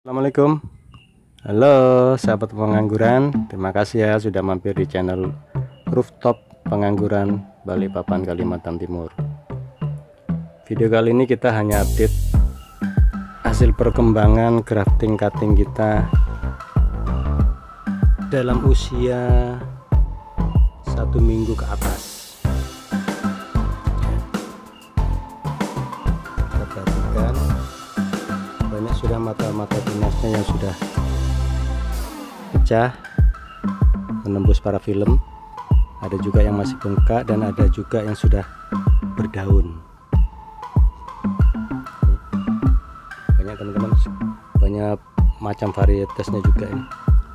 Assalamualaikum. Halo sahabat pengangguran, terima kasih ya sudah mampir di channel Rooftop Pengangguran Balikpapan, Kalimantan Timur. Video kali ini kita hanya update hasil perkembangan grafting cutting kita dalam usia 1 minggu ke atas. Kita perhatikan banyak sudah mata-mata tunasnya yang sudah pecah menembus parafilm, ada juga yang masih bengkak dan ada juga yang sudah berdaun. Banyak teman-teman, banyak macam varietasnya juga ini.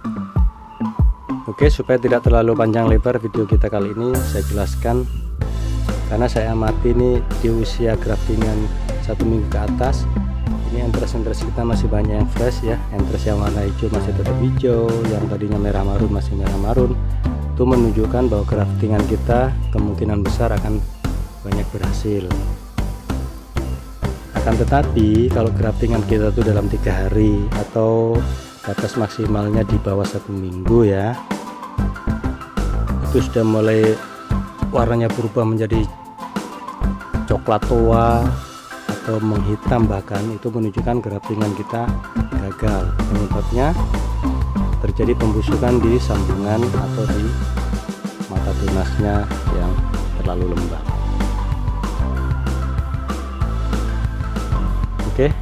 Oke, supaya tidak terlalu panjang lebar video kita kali ini, saya jelaskan karena saya amati ini di usia graftingan 1 minggu ke atas. Ini entres kita masih banyak yang fresh ya. Entres yang warna hijau masih tetap hijau, yang tadinya merah marun masih merah marun. Itu menunjukkan bahwa graftingan kita kemungkinan besar akan banyak berhasil. Akan tetapi kalau graftingan kita tuh dalam 3 hari atau batas maksimalnya di bawah 1 minggu ya, itu sudah mulai warnanya berubah menjadi coklat tua atau menghitam, bahkan itu menunjukkan graftingan kita gagal. Penyebabnya terjadi pembusukan di sambungan atau di mata tunasnya yang terlalu lembab. Oke,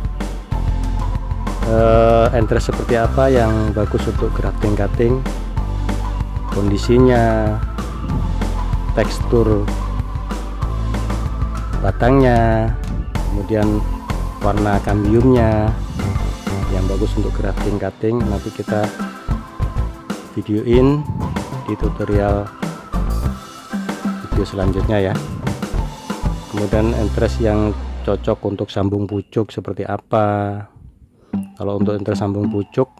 entres seperti apa yang bagus untuk grafting cutting, kondisinya, tekstur batangnya, kemudian warna kambiumnya yang bagus untuk grafting cutting, nanti kita videoin di tutorial video selanjutnya ya. Kemudian entres yang cocok untuk sambung pucuk seperti apa. Kalau untuk entres sambung pucuk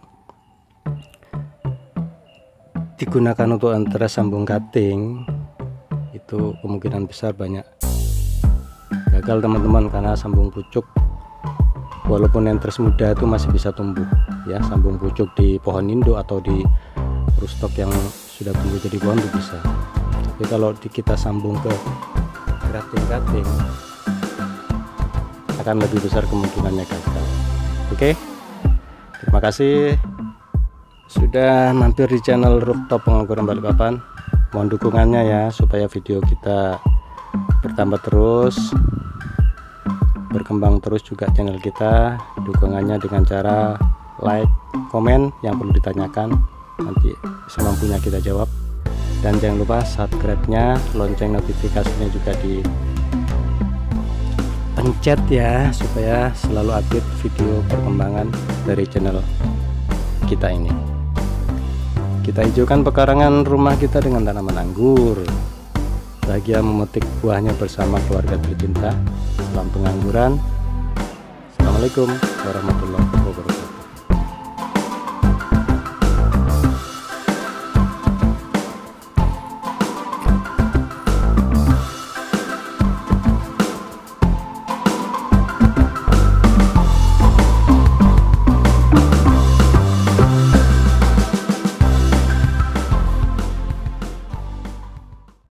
digunakan untuk entres sambung cutting, itu kemungkinan besar banyak gagal teman-teman, karena sambung pucuk walaupun entres muda itu masih bisa tumbuh ya. Sambung pucuk di pohon induk atau di rootstock yang sudah tumbuh jadi pohon itu bisa, tapi kalau kita sambung ke grafting cutting akan lebih besar kemungkinannya gagal. Oke, terima kasih sudah mampir di channel Rooftop Pengangguran Balikpapan. Mohon dukungannya ya supaya video kita bertambah terus, berkembang terus juga channel kita. Dukungannya dengan cara like, komen yang perlu ditanyakan, nanti semampunya kita jawab. Dan jangan lupa subscribe-nya, lonceng notifikasinya juga dipencet ya, supaya selalu update video perkembangan dari channel kita ini. Kita hijaukan pekarangan rumah kita dengan tanaman anggur. Bahagia memetik buahnya bersama keluarga tercinta. Salam pengangguran. Assalamualaikum warahmatullahi wabarakatuh.